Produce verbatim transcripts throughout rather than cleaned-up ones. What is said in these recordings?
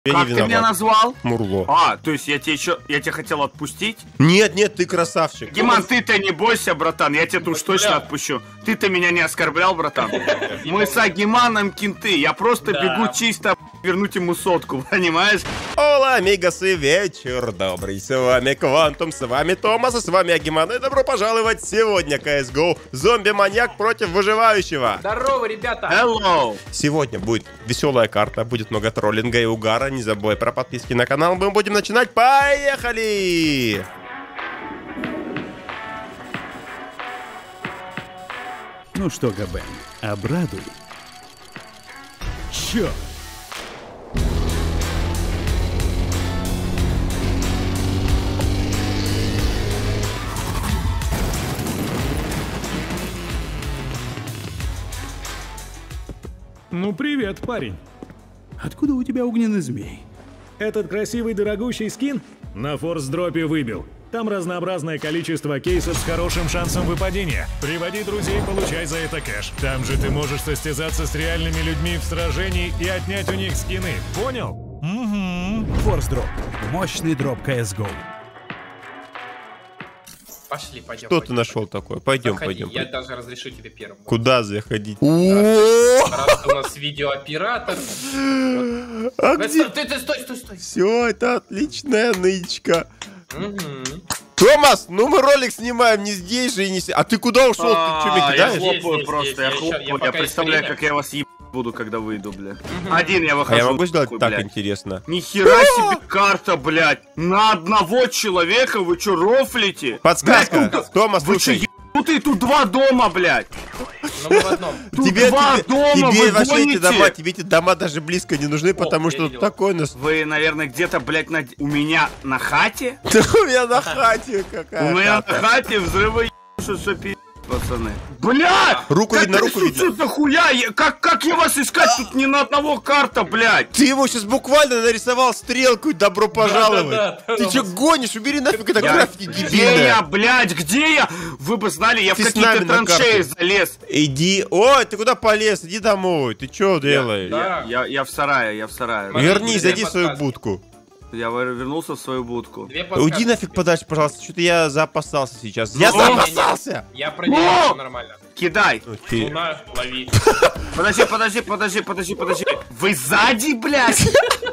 Я как ты меня назвал? Мурло. А, то есть я тебе еще, я тебя хотел отпустить? Нет, нет, ты красавчик. Гиман, ты-то не бойся, братан, я тебя уж точно отпущу. Ты-то меня не оскорблял, братан. Мы с Агиманом кенты, я просто бегу чисто вернуть ему сотку, понимаешь? Ола, амигасы, вечер добрый, с вами Квантум, с вами Томас, и с вами Агиман, и добро пожаловать сегодня си эс го зомби-маньяк против выживающего. Здорово, ребята! Hello! Сегодня будет веселая карта, будет много троллинга и угара, не забывай про подписки на канал, мы будем начинать, поехали! Ну что, ГБ, обрадуй. Чё? Ну привет, парень. Откуда у тебя огненный змей? Этот красивый дорогущий скин на форс-дропе выбил. Там разнообразное количество кейсов с хорошим шансом выпадения. Приводи друзей, получай за это кэш. Там же ты можешь состязаться с реальными людьми в сражении и отнять у них скины. Понял? Угу. Форс-дроп. Мощный дроп си эс го. Пошли, пойдем. Что пойдем, ты нашел пойдем. такое? Пойдем, Заходи, пойдем. Я пойдем. даже разрешу тебе первым. Куда заходить? Раз у нас видеооператор. А Стой, где? стой, стой, стой, стой, стой. Все, это отличная нычка. Мгм. Томас, ну мы ролик снимаем не здесь же и не... с- А ты куда ушел? Ты что, меня А, я кидаешь? Здесь, хлопаю здесь, просто, здесь, я я ща- я хлопаю, я пока представляю, есть как я вас ебать буду, когда выйду, бля. Один я А выхожу. я могу сделать такой, так блядь. интересно? Нихера себе карта, блядь! На одного человека вы чё, рофлите? Подсказка. Блядь, тут- Томас, Вы чё, слушай. ебанутые? Тут два дома, блядь! Ну мы в одном. Тут Тебе, два тебе, дома, тебе вы вообще эти гоните? дома, тебе эти дома даже близко не нужны, потому я что видел. такой нас... Вы, наверное, где-то, блядь, на... у меня на хате? Да у меня на хате какая. У меня на хата. хате взрывы ебушат, что пи***, пацаны. Блядь! Руку как видно, это руку что видно. за хуя? Я- Как, как я вас искать? Тут ни на одного карта, блядь! Ты его сейчас буквально нарисовал стрелку, добро пожаловать. Да-да-да, Ты что Томас. гонишь? Убери нафиг это Я- граффити Где я, дебильное. блядь, где я? Вы бы знали, я Ты в с нами какие-то на траншеи карте. залез. Иди. Ой, ты куда полез? Иди домой. Ты что делаешь? Да. Я, я в сарае, я в сарае. Смотри, Вернись, две зайди в свою подсказки. будку. Я вер- вернулся в свою будку. Две подсказки Уйди нафиг тебе. подальше, пожалуйста. Что-то я запасался сейчас. Я Ну, запасался! Я проверяю, О! все нормально. Кидай. Ну, ты- Луна, лови. Подожди, подожди, подожди, подожди, подожди. Вы сзади, блядь?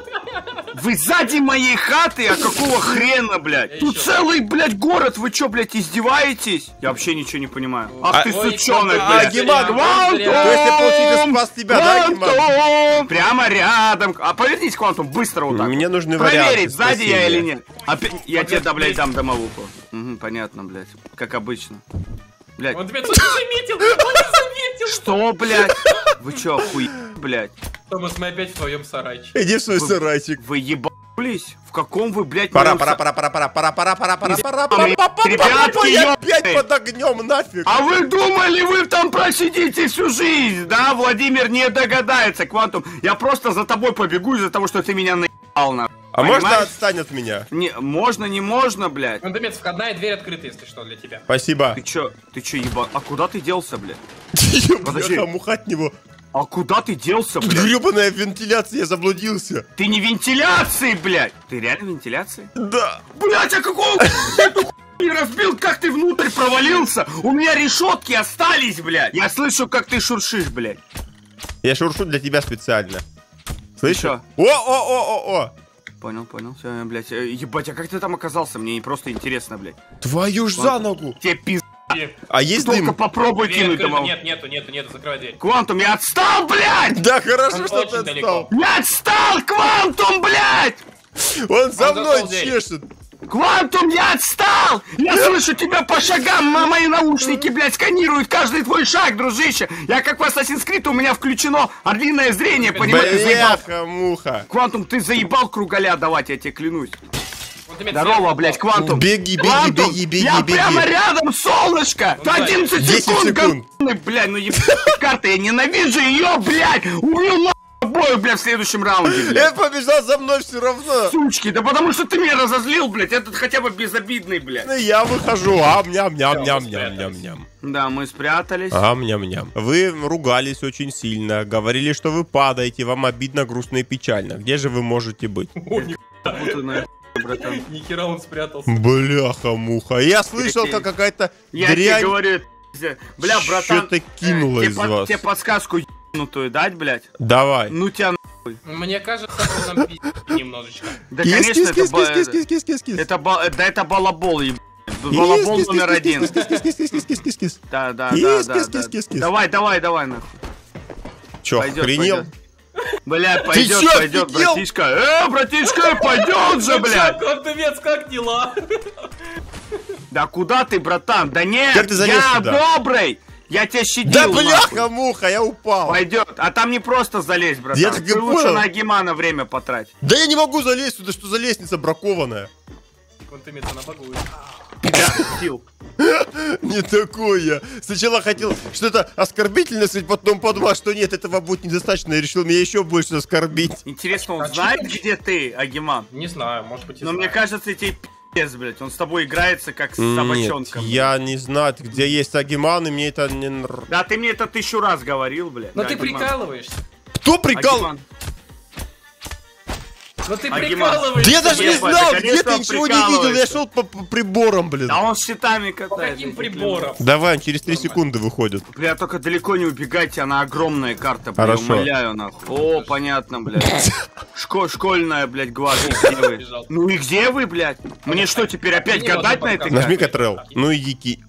Вы сзади моей хаты? А какого хрена, блядь? Я Тут еще- целый, блядь, город. Вы чё, блядь, издеваетесь? Я вообще ничего не понимаю. Ах А- ты Ой, сучонок, куда? блядь. А, Гиман, Квантум! то есть я, получается, спас тебя, да, Гиман? Квантум! Прямо рядом. А повернись, Квантум, быстро вот так. Мне нужны Проверить, варианты сзади я спасения. или нет. Опять, я тебе, да, блядь, есть. дам домовуху. Угу, понятно, блядь. Как обычно. Блядь. Он тебя тут не заметил, он не заметил. Что, блядь? Вы чё, охуе, блядь? Томас, мы опять в твоем сарайчике. Иди в свой сарайчик. Вы ебались? В каком вы, блядь, Пора, моем пора, са- пора, пора, пора, пора, пора, пора, пора, пора, Ребятки, пора, пора, пора, я опять ёбаные. под огнем, нафиг. А вы думали, вы там просидите всю жизнь, да? Владимир не догадается, Квантум. Я просто за тобой побегу из-за того, что ты меня наебал, на. А можно Понимаешь? отстань от меня? Не, можно, не можно, блядь. Фундамент, входная дверь открыта, если что, для тебя. Спасибо. Ты чё, ты чё, еба... А куда ты делся, блядь? Подожди. Я муха от него. А куда ты делся, Тут блядь? гребаная вентиляция, я заблудился. Ты не вентиляции, блядь! Ты реально в вентиляции? Да. Блядь, а какого ты эту хуйню не разбил? Как ты внутрь провалился? У меня решетки остались, блядь! Я слышу, как ты шуршишь, блядь. Я шуршу для тебя специально. Слышишь? Чё? О, о, о, о, о. Понял, понял, все, блядь. Э, Ебать, а как ты там оказался? Мне просто интересно, блядь. Твою ж за ногу. Тебе пиз... А есть Только дым? попробуй Дверь кинуть открыта, домов. нет, нету, нету, нету, закрывай дверь. Квантум, я отстал, блядь! Да, хорошо, Он что очень ты далеко. отстал. Я отстал, Квантум, блядь! Он за Он мной зашел в дверь. чешет. Квантум, я отстал! Я слышу тебя по шагам, а мои наушники, блядь, сканируют каждый твой шаг, дружище! Я как в Assassin's Creed, у меня включено орлиное зрение, понимаешь? Ты заебал. Бляха-муха. Квантум, ты заебал кругаля давать, я тебе клянусь. Фундамент Здорово, сверху блядь, упал. Квантум. Беги, беги, Квантум, беги, беги, я беги. прямо рядом, солнышко! Ну, да, одиннадцать десять секунд, секунд. говёный, блядь, ну ебаная карта, я ненавижу ее, блядь! У нее нахуй тобой, блядь, в следующем раунде, блядь. Я побежал за мной все равно. Сучки, да потому что ты меня разозлил, блядь. Этот хотя бы безобидный, блядь. Ну, я выхожу. Ам-ням-ням-ням-ням-ням. Да, мы спрятались. Ам-ням-ням. Вы ругались очень сильно. Говорили, что вы падаете. Вам обидно, грустно и печально. Где же вы можете быть? О, ни Вот она, братан. хера он спрятался. Бляха-муха. Я слышал, как какая-то Я тебе дрянь говорю, бля, братан. что-то кинула тебе из под- вас. Тебе подсказку ебнутую дать, блядь? Давай. Ну тебя Мне кажется, он нам пиздит немножечко. Да, конечно, это, ба- Кис-кис-кис-кис-кис-кис-кис. это, ба- да, это балабол, еб... Балабол номер один. Кис-кис-кис-кис-кис-кис-кис-кис. Да, да, да, да, да. Кис-кис-кис-кис-кис. Давай, давай, давай, нахуй. Чё, Пойдет, охренел? пойдет. Блядь, пойдет, чё, пойдет, офигел? братишка. Э, братишка, пойдет же, блядь. Контумец, как дела? Да куда ты, братан? Да нет, Как ты залез я сюда? добрый. Я тебя щадил, Да нахуй. бляха-муха, я упал. Пойдет. А там не просто залезть, братан. Я так и Ты лучше понял. на Агимана время потрать. Да я не могу залезть сюда, что за лестница бракованная? Контумец, она багует. Да, сил. Не такое. Сначала хотел что-то оскорбительное сказать, потом подумал, что нет, этого будет недостаточно, и решил меня еще больше оскорбить. Интересно, он А знает, чё ты- где ты, Агиман? Не знаю, может быть и Но мне знаю. кажется, тебе пи***ц, блядь. Он с тобой играется, как с Нет, собачонком. я не знаю, где есть Агиман, и мне это не нравится. Да ты мне это тысячу раз говорил, блядь. Но Да, ты Агиман. прикалываешься. Кто прикал? Агиман. Но ты Агиман. прикалываешься. Да я даже не Ебать, знал, да, где конечно, ты, он ничего не видел, я прикалывается. шел по, по приборам, блин. Да он с щитами По катает. каким я тебе приборам? Давай, он через три секунды выходит. клянусь. Бля, только далеко не убегайте, она огромная карта, бля, Хорошо. умоляю, нахуй. О, понятно, блядь. Шко- школьная, блядь, гвардия, где вы? Бежал. Ну и где вы, блядь? Мне что, теперь опять Не, гадать вот на он этой Нажми карте? Ctrl. Ну и дики.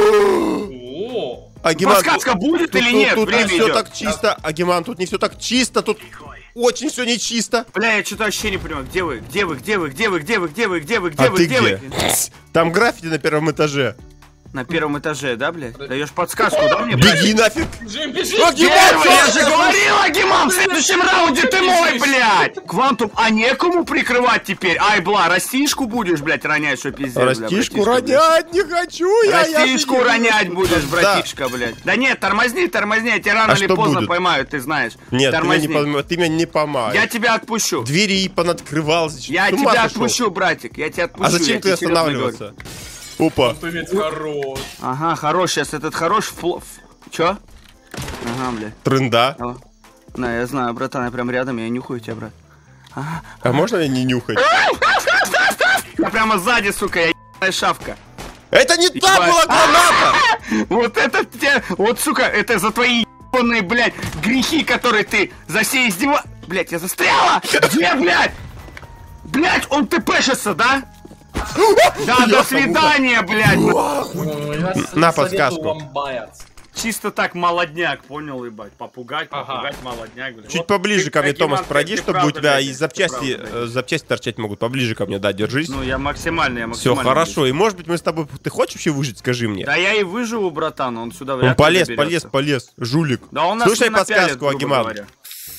О, Агиман, Подсказка будет тут, или тут- нет? тут Время не все идет. так чисто, Агиман, тут не все так чисто, тут очень все нечисто. Бля, я что-то вообще не понимаю, где вы? Где вы? Где вы? Где вы? Где вы? Где вы? Где вы? Где А вы? ты Где где? вы? Там граффити на первом этаже. На первом этаже, да, блядь? Даешь подсказку, да, мне, блядь? Беги нафиг. бежим, бежим. Агиман, Первый, я всё, же говорил, Агиман, в следующем раунде ты мой, блядь! Квантум, а некому прикрывать теперь? Ай, бла, растишку будешь, блядь, ронять, что пиздец, бля, Растишку братишка, блядь. ронять не хочу я. я Растишку офигел. ронять будешь, Да. братишка, блядь. Да нет, тормозни, тормозни, я тебя рано А или что поздно будет? поймают, ты знаешь. Нет, ты меня, Тормозни. не пойма- ты меня не помаешь. Я тебя отпущу. Двери и понаткрывался. Я С ума тебя сошел? отпущу, братик, я тебя отпущу. А зачем я ты тебе серьезно останавливаться? Опа. Контумец хорош. Ага, хорош, сейчас этот хорош фло... ф- Чё? Ага, бля. Тренда. О. На, я знаю, братан, я прям рядом, я нюхаю тебя, брат. А можно мне не нюхать? Я прямо сзади, сука, я ебаная шавка. Это не та Ебать. была граната! Вот это те... Вот, сука, это за твои ебаные, блядь, грехи, которые ты за все издева... Блядь, я застряла! Где, блядь? Блядь, он ТПшится, да? Да, до свидания, блядь. Ой, я с- На советую подсказку. вам бояться. Чисто так молодняк, понял, ебать? Попугать, Ага. попугать молодняк, блядь. Чуть Вот поближе ты, ко мне, Агиман, Томас, ты- пройди, ты чтобы у правда, тебя блядь, из ты запчасти, правда, блядь. э, запчасти торчать могут. Поближе ко мне, да, держись. Ну, я максимально, я Все максимально. хорошо. И может быть мы с тобой... Ты хочешь вообще выжить, скажи мне? Да я и выживу, братан, он сюда вряд Он ли полез, доберется. полез, полез. Жулик. Да он нас Слушай не напялит, подсказку, грубо Агиман. говоря.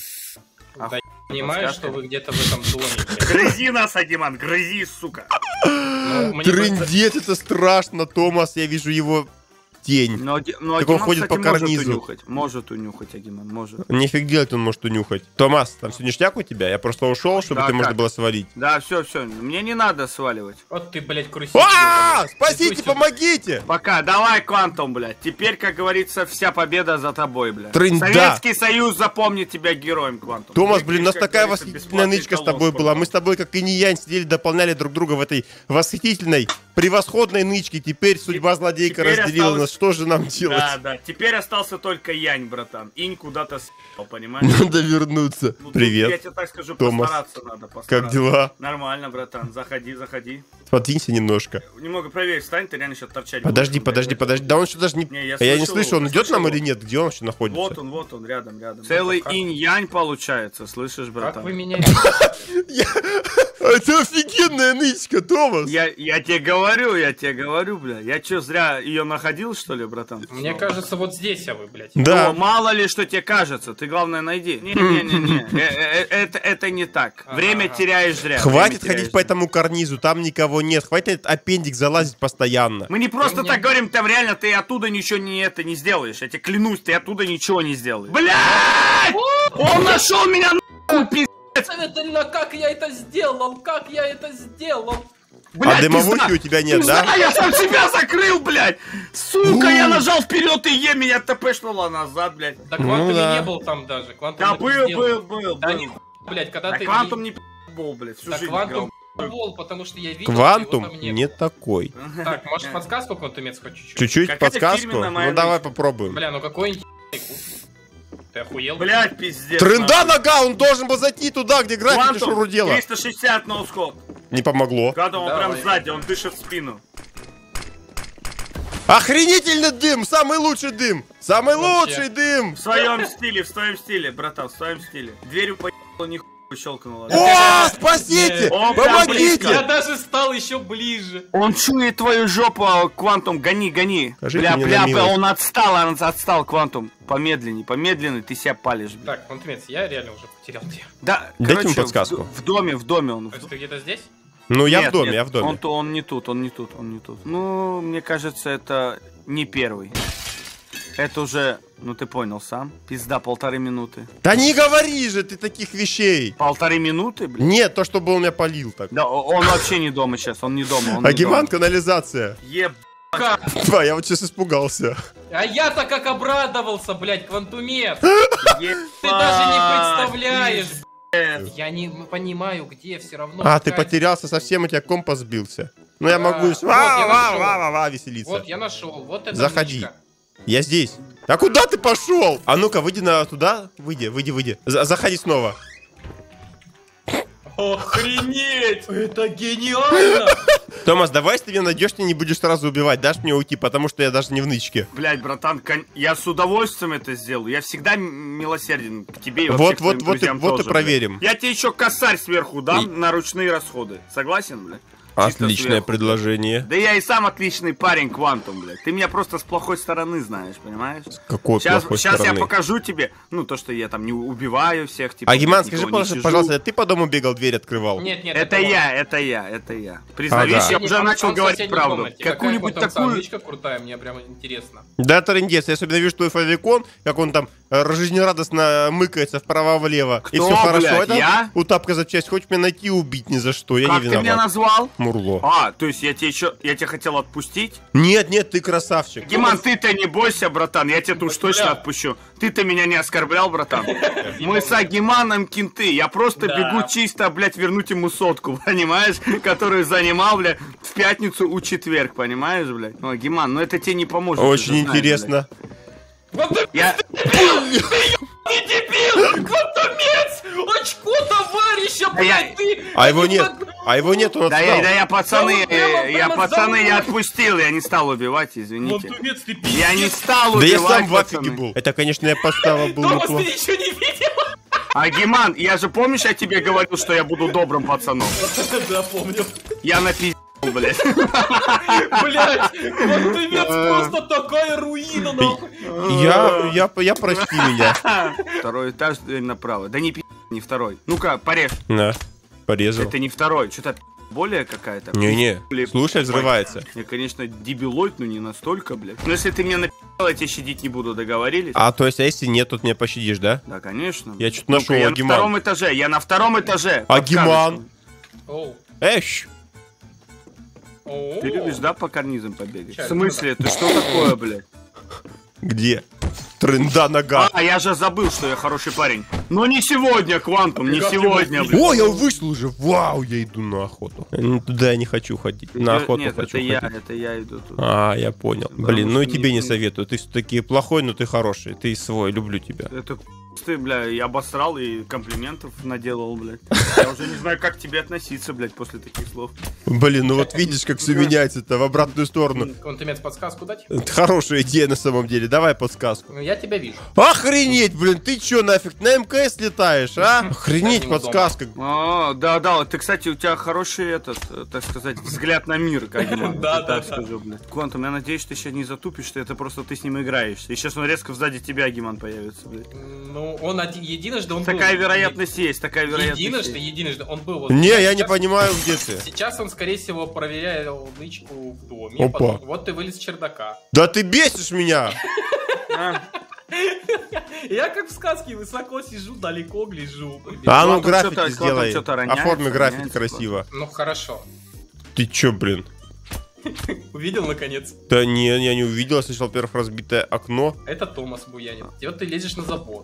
Да, понимаешь, подсказка. что вы где-то в этом доме. блядь. Грызи нас, Агиман, грызи, сука. Ну, мне бы- Трындец, это страшно, Томас. Я вижу его тень. Но, Аги- но Так он Агиман, ходит кстати, по может карнизу. унюхать. Может унюхать, Агиман, может. Нифиг делать он может унюхать. Томас, там все ништяк у тебя? Я просто ушел, чтобы Да, ты можно как? было свалить. Да, все, все, мне не надо сваливать. Вот ты, блядь, крусить. А, ёбаный. спасите, Иди сюда. помогите! Пока, давай, Квантум, блядь. Теперь, как говорится, вся победа за тобой, блядь. Трында. Советский Союз запомнит тебя героем, Квантум. Томас, Ты, блин, у нас как такая говорится, восхитительная бесплатный нычка с колосс, тобой была. Мы с пожалуйста. тобой, как и не янь, сидели, дополняли друг друга в этой восхитительной, превосходной нычке. Теперь судьба злодейка теперь разделила осталось- нас. Что же нам делать? Да, да. Теперь остался только Янь, братан. Инь куда-то с***л, понимаешь? Надо вернуться. Ну, тут, я Привет. тебе так скажу, Томас. постараться надо. Постараться. Как дела? Нормально, братан. Заходи, заходи. Подвинься немножко. Немного проверь, встань, ты реально сейчас торчать Подожди, будешь, подожди, блядь, подожди. Да он что даже не... Не, я А я не слышу слышу, он его, идет нам слышу или нет? Где он вообще находится? Вот он, вот он, рядом, рядом. Целый как? инь-янь получается, слышишь, братан? Как вы меня видите? Это офигенная нычка, Томас. Я, я тебе говорю, я тебе говорю, бля. Я что, зря ее находил, что ли, братан? Мне кажется, вот здесь я вы, блядь. Да. Ну, мало ли, что тебе кажется, ты главное найди. Не-не-не-не, Э, э, э, это, это не так. Время теряешь зря. Хватит время ходить теряешь по зря. этому карнизу, там никого нет. Хватит этот аппендик залазить постоянно. Мы не просто Ты так мне- говорим, там реально ты оттуда ничего не это не сделаешь. Я тебе клянусь, ты оттуда ничего не сделаешь. Блядь! Он нашел меня, нахуй! Купи, Советально, как я это сделал? Как я это сделал? блядь, А дымовухи пизда. у тебя нет, Пизда, да? я сам себя закрыл, блядь! Сука, я нажал вперед и Е, меня ТПшнуло назад, блядь. Да Квантум да. не был там даже. Квантум Да это был, сделал. был, был, Да был. нихуя, блядь, когда Да ты... Квантум не был, блядь, всю Да жизнь Квантум играл. вол, потому что я видел, Квантум что его там нет. не такой. Так, может подсказку Квантумец хоть чуть-чуть? Чуть-чуть Как это в подсказку? фильме на Ну моем давай личном. попробуем. Бля, ну какой-нибудь... Ты охуел? Блядь, пиздец. Тренда нога, он должен был зайти туда, где графики Квантум, шурудела. триста шестьдесят ноускоп. Не помогло. Квантум, он Давай. прям сзади, он дышит в спину. Охренительный дым, самый лучший дым. Самый Вообще. лучший дым. В своем стиле, в своем стиле, братан, в своем стиле. Дверью поебало, нихуя щелкнуло. О, спасите! О, прям Я Помогите! даже стал еще ближе. Он чует твою жопу, а, Квантум, гони, гони. Скажите бля, мне бля, на бля, милость. он отстал, он отстал, Квантум. Помедленней, помедленней, ты себя палишь, бля. Так, Квантумец, я реально уже потерял тебя. Да, Дайте короче, ему подсказку. В, в доме, в доме он. То есть ты где-то здесь? Ну, я Нет, в доме, нет, я в доме. Он, то- он не тут, он не тут, он не тут. Ну, мне кажется, это не первый. Это уже, ну ты понял сам. Пизда, полторы минуты. Да не говори же ты таких вещей. Полторы минуты, блин? Нет, то, чтобы он меня полил так. Да, о- он вообще не дома сейчас, он не дома. Он не Агиман, дома. канализация. Еб... Как? А, я вот сейчас испугался. А я-то как обрадовался, блядь, Квантумец. ебать, Ты даже не представляешь. пиздец. Я не понимаю, где все равно. А, ты какая- потерялся совсем, у тебя компас сбился. Ну, я Да. могу Вот, я нашел. ва-ва-ва-ва веселиться. Вот, я нашел. Вот это Заходи. нычка. Я здесь. А куда ты пошел? А ну-ка, выйди на туда. Выйди, выйди, выйди. За- заходи снова. Охренеть! Это гениально! Томас, давай, если ты меня найдешь, ты не будешь сразу убивать. Дашь мне уйти, потому что я даже не в нычке. Блядь, братан, кон- я с удовольствием это сделаю. Я всегда м- милосерден к тебе и Вот, вообще к вот, твоим вот и- друзьям вот и тоже, проверим. блядь. Я тебе еще косарь сверху дам И- на ручные расходы. Согласен, блядь? Чисто Отличное сверху. предложение. Да я и сам отличный парень, Квантум, блядь. Ты меня просто с плохой стороны знаешь, понимаешь? Какой Сейчас, плохой сейчас я стороны. покажу тебе, ну, то, что я там не убиваю всех, типа... Агиман, никого скажи, не пожалуйста, чижу. пожалуйста, ты по дому бегал, дверь открывал? Нет, нет. Это он. я, это я, это я. Признаюсь, Ага. я Не, уже он- начал он в говорить соседней правду. комнате. Какую-нибудь Какая такую... табличка крутая, мне прямо интересно. Да, трындец, я особенно вижу твой фавикон, как он там э, жизнерадостно мыкается вправо-влево. И Кто, все хорошо. блядь, Это я? утапка запчасть. Хочешь меня найти и убить ни за что, я Как не ты меня виноват. назвал? Мурло. А, то есть я тебе еще, я тебя хотел отпустить? Нет, нет, ты красавчик. Гиман, ты-то не бойся, братан, я тебя уж точно Бля. отпущу. Ты-то меня не оскорблял, братан. Мы с Агиманом кенты, я просто Да. бегу чисто, блядь, вернуть ему сотку, понимаешь? Которую занимал, блядь, в пятницу у четверг, понимаешь, блядь? Ну, Агиман, ну это тебе не поможет. ты Очень же знаешь, интересно. Вот ты блядь. Я... не дебил! Квантумец! Очко товарища, Да я- блядь, ты! А его Они нет, так- а его нет, он Да отстал. я, да я пацаны, Да он прямо- э, я прямо пацаны, за я мной. отпустил, я не стал убивать, извините. Квантумец, ты Я не пиздец! стал Да я убивать, сам в афиге пацаны. был. Это, конечно, я подстава был Томас, ты неплохо. ничего не видел? Агиман, я же, помнишь, я тебе говорил, что я буду добрым пацаном? Да, помню. Я напиздил, блядь. Блять, Квантумец просто такая руина, нахуй. Я, я, я, прости меня. Второй этаж, дверь направо. Да не пи***, не второй. Ну-ка, порежь. На, порезал. Это не второй. Что-то более какая-то. Не-не, Блин, слушай, взрывается. Я, конечно, дебилоид, но не настолько, блядь. Но если ты меня напи***л, я тебя щадить не буду, договорились? А, то есть, а если нет, тут меня пощадишь, да? Да, конечно. Я что-то Ну-ка, нашел, я Агиман. на втором этаже, я на втором этаже. Агиман. Оу. Эщ! Оу. Ты любишь, да, по карнизам побегать? Щас, В смысле? Ты что такое, блядь? Где? Трында нога. А, я же забыл, что я хороший парень. Но не сегодня, Квантум, не Как сегодня, его блядь. О, я вышел уже. Вау, я иду на охоту. Ну, туда я не хочу ходить. На охоту Нет, хочу это я, ходить. это я иду тут. А, я понял. Блин, ну и что тебе не- не советую. Ты все-таки плохой, но ты хороший. Ты свой, люблю тебя. Это ты, бля, и обосрал, и комплиментов наделал, блядь. Я уже не знаю, как к тебе относиться, блядь, после таких слов. Блин, ну вот видишь, как все меняется-то в обратную сторону. Квантумец, подсказку дать? Это хорошая идея на самом деле. Давай подсказку. Ну, я тебя вижу. Охренеть, блин, ты чё нафиг на МКС летаешь, а? Охренеть, Кстати, подсказка. А, да, да, ты, кстати, у тебя хороший этот, э, так сказать, взгляд на мир, как я Да, да, так да. скажу, блядь. Квантум, я надеюсь, ты сейчас не затупишь, что это просто ты с ним играешься. И сейчас он резко сзади тебя, Гиман, появится, блядь. Ну, он один, единожды он Такая был. вероятность есть, такая вероятность Единожды, есть. единожды он был вот. Не, я не Сейчас- понимаю, где ты. Сейчас он, скорее всего, проверял нычку в доме. Опа. Потом- вот ты вылез с чердака. Да ты бесишь меня. А, Я как в сказке высоко сижу, далеко гляжу. А ну Ладно, графики что-то- сделай. что-то роняется, Оформи график роняется, красиво. Ну хорошо. Ты чё, блин? Увидел наконец? Да не, я не увидел, я слышал, во-первых, разбитое окно. Это Томас буянит. И вот ты лезешь на забор.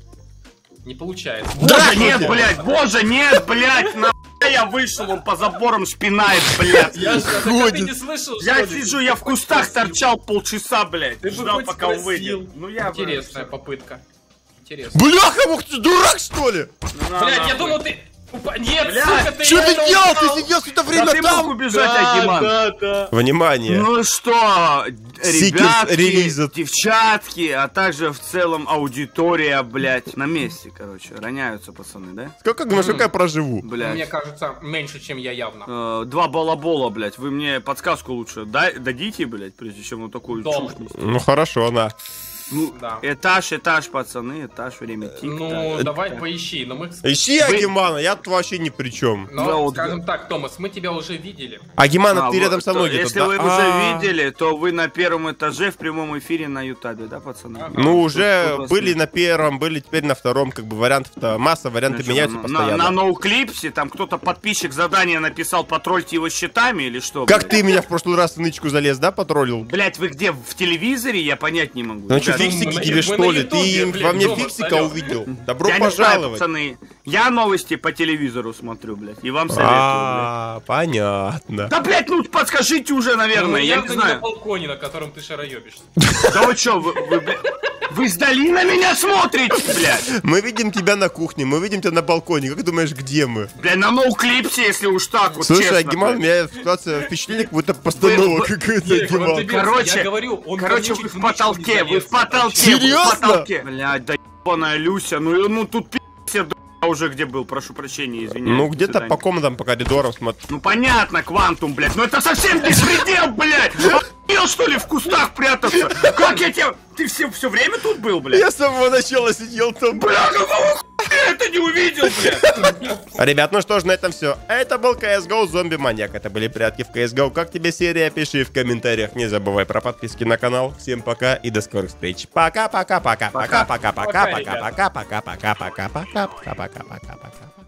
Не получается. Боже, нет, блядь, боже, нет, блядь, на я вышел, он по заборам шпинает, блядь. Я же, а так ты не слышал, Я что ли? сижу, Ты я в хоть кустах спросил. торчал полчаса, блядь. Ты бы Ждал, хоть пока он спросил. выйдет. Ну я бы- Интересная попытка. Интересно. Бляха, мух, ты дурак, что ли? Ну, Блядь, я нахуй. думал ты... Упа- Нет, Блядь, сука, ты Что ты реально делал? упал. Ты сидел все это Да время ты мог там? убежать, Да, Агиман. да, да. Внимание. Ну что, Сикерс ребятки, релиза. девчатки, а также в целом аудитория, блядь, на месте, короче, роняются пацаны, да? Сколько, думаешь, сколько я проживу? Блядь. Мне кажется, меньше, чем я явно. Э, Два балабола, блядь, вы мне подсказку лучше дай- дадите, блядь, прежде чем вот такую Дом. чушь нести? Ну хорошо, на. Ну, Да. этаж, этаж, пацаны, этаж, время тик. Ну, давай поищи. Но мы... Ищи Агимана, я тут вообще ни при чем. Но, Да, вот- скажем так, Томас, мы тебя уже видели. Агимана, А, ты вот, рядом со мной то- где-то, Если да? вы А, уже видели, то вы на первом этаже в прямом эфире на Ютабе, да, пацаны? Ага. Ну, уже Тут- тут были вас на первом, были теперь на втором, как бы вариантов-то масса, варианты Значит, меняются на- постоянно. На, на ноуклипсе там кто-то подписчик задание написал, потролльте его счетами или что? Как блядь? ты меня в прошлый раз в нычку залез, да, потроллил? Блядь, вы где? В телевизоре? Я понять не могу. Ну что, Ребят, фиксики мы на- тебе мы что на ли? Ютубе, Ты блин, во мне дома фиксика встаём. увидел? Добро я не знаю, пожаловать. пацаны. Я новости по телевизору смотрю, блядь, и вам советую, блядь. А, понятно. Да, блядь, ну подскажите уже, наверное, Ну, я не явно не на знаю. балконе, на котором ты шароебишься. Да вы чё, вы, вы, блядь, вы сдали на меня смотрите, блядь? Мы видим тебя на кухне, мы видим тебя на балконе. Как думаешь, где мы? Блядь, на ноуклипсе, если уж так вот, Слушай, честно, Агиман, у блядь. меня ситуация, впечатление, как будто постанова Вы- какая-то, Нет, он Агиман. тебе- Короче, я говорю, он Короче, ко мне вы чуть в нычку не потолке, вы залез, в потолке, Серьезно? вы в потолке. Блядь, да ебаная Люся, ну, ну тут пи***ся, да, уже где был, прошу прощения, извиняюсь. Ну, до где-то свидания. по комнатам, по коридорам смотрю. Ну понятно, квантум, блядь, ну это совсем беспредел, блядь! Охуел, что ли, в кустах прятаться? Как я тебе... Ты все, все время тут был, блядь? Я с самого начала сидел там. Бля, какого хуя я это не увидел, блядь? Ребят, ну что ж, на этом все. Это был си эс го Зомби Маньяк. Это были прятки в си эс го. Как тебе серия? Пиши в комментариях. Не забывай про подписки на канал. Всем пока и до скорых встреч. Пока-пока-пока. Пока-пока-пока. Пока, ребят. Пока-пока-пока. Пока-пока-пока. Пока-пока-пока.